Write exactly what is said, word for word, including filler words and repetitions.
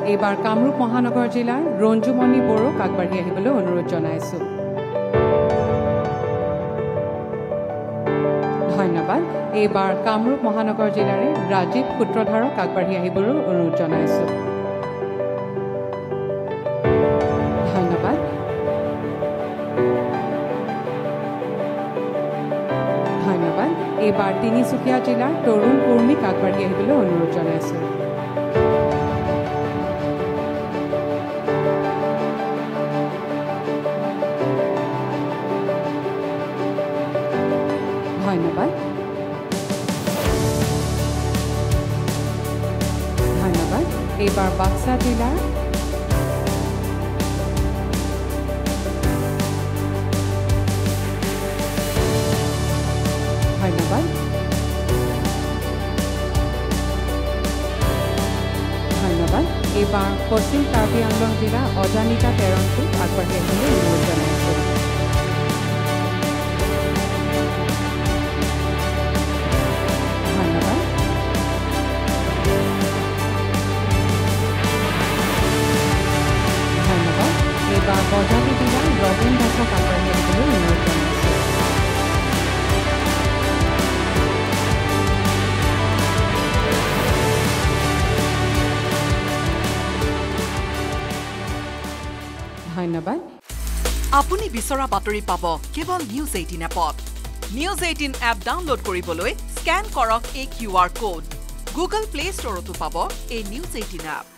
এইবাৰ কামৰূপ মহানগৰ জিলাৰ ৰঞ্জুমণি বড়োক আগবাঢ়ি আহিবলৈ অনুৰোধ জনাইছোঁ। ধন্যবাদ। এইবাৰ কামৰূপ মহানগৰ জিলাৰে ৰাজীৱ সূত্ৰধাৰক আগবাঢ়ি আহিবলৈ অনুৰোধ জনাইছোঁ। ধন্যবাদ। ধন্যবাদ। এইবাৰ তিনিচুকীয়া জিলাৰ তৰুণ কৰ্মীক আগবাঢ়ি আহিবলৈ অনুৰোধ জনাইছোঁ। ধন্যবাদ। ধন্যবাদ। এইবাৰ বাক্সা জিলাৰ ধন্যবাদ। ধন্যবাদ। এইবাৰ পশ্চিম কাৰ্বি আংলং জিলা অজানিতা তেৰণটোক আগবাঢ়ি আহিবলৈ অনুৰোধ জনাইছোঁ। ধন্যবাদ। ধন্যবাদ। এইবাৰ বজালী জিলাৰ ৰবীন দাসক আগবাঢ়ি আহিবলৈ অনুৰোধ জনাইছোঁ। ধন্যবাদ। আপুনি বিচৰা বাতৰি পাব কেৱল নিউজ এইটিন এপত। নিউজ এইটিন এপ ডাউনলোড কৰিবলৈ স্কেন কৰক এই Q R code. Google Play ষ্টৰতো পাব এই নিউজ এইটিন এপ।